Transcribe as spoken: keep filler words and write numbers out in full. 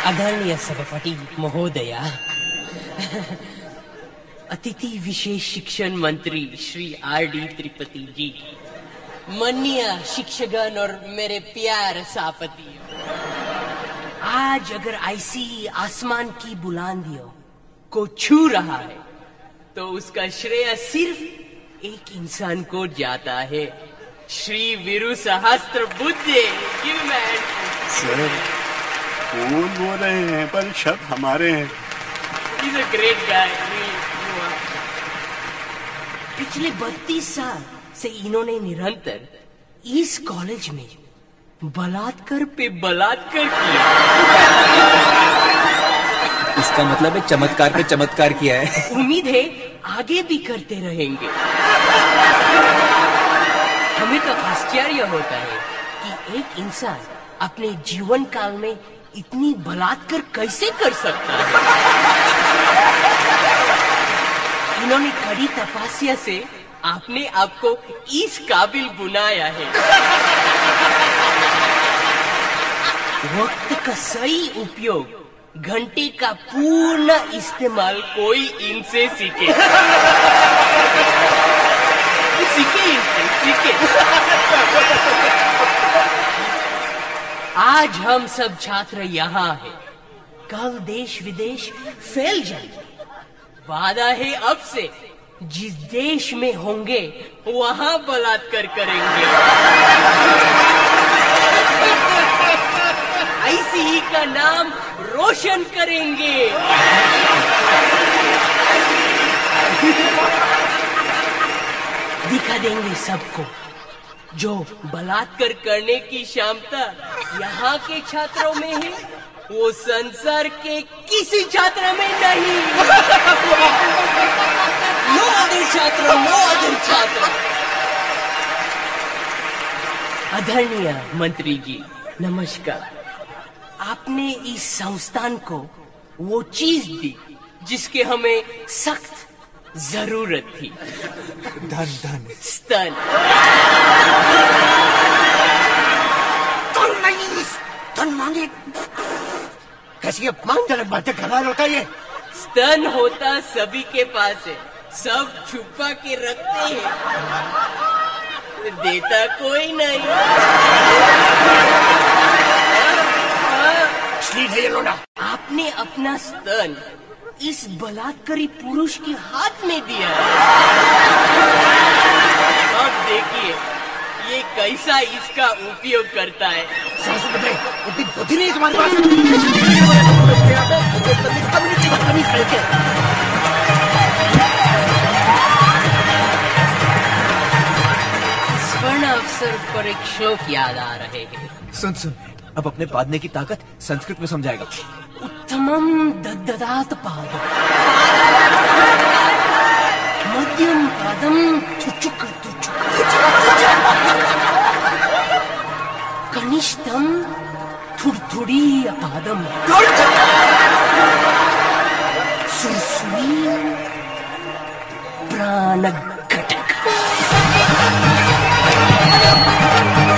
आदरणीय सभापति महोदया, अतिथि विशेष शिक्षण मंत्री श्री आर डी त्रिपाठी जी, माननीय शिक्षकगण और मेरे प्यार सभापति, आज अगर ऐसी आसमान की बुलंदियों को छू रहा है तो उसका श्रेय सिर्फ एक इंसान को जाता है, श्री वीरू सहस्त्रबुद्धे। सर, कौन बोल रहे हैं पर शब्द हमारे हैं। He's a great guy. पिछले बत्तीस साल से इन्होंने निरंतर इस कॉलेज में बलात्कार पे बलात्कार किया। इसका मतलब है चमत्कार पे चमत्कार किया है। उम्मीद है आगे भी करते रहेंगे। हमें तो आश्चर्य होता है कि एक इंसान अपने जीवन काल में इतनी बलात्कार कैसे कर सकता है। इन्होंने कड़ी तपस्या से आपने आपको इस काबिल बनाया है। वक्त का सही उपयोग, घंटे का पूर्ण इस्तेमाल कोई इनसे सीखे। सीखे इनसे, सीखे। आज हम सब छात्र यहाँ हैं, कल देश विदेश फैल जाएंगे। वादा है अब से जिस देश में होंगे वहाँ बलात्कार करेंगे। ऐसी ही का नाम रोशन करेंगे। दिखा देंगे सबको जो बलात्कार करने की क्षमता यहाँ के छात्रों में है, वो संसार के किसी छात्र में नहीं। नो अदर छात्र, नो अदर छात्र। आदरणीय मंत्री जी, नमस्कार। आपने इस संस्थान को वो चीज दी जिसके हमें सख्त जरूरत थी। धन धन स्तन। धन नहीं, धन मांगे। कैसी अपमानजनक बातें कर रहा होता ये। स्तन होता सभी के पास है, सब छुपा के रखते हैं, देता कोई नहीं। है ये लोना। आपने अपना स्तन इस बलात्कारी पुरुष के हाथ में दिया। अब देखिए ये कैसा इसका उपयोग करता है। उतनी बुद्धि नहीं तुम्हारे पास। स्वर्ण अवसर पर एक श्लोक याद आ रहे हैं। सुन सुन, अब अपने पादने की ताकत संस्कृत में समझाएगा। उत्तमम दददात पादम, मध्यम पादम तुचुक तुचुक, कनिष्ठम थुड़थुड़ी पादम, सुरसुरी प्राणघटक।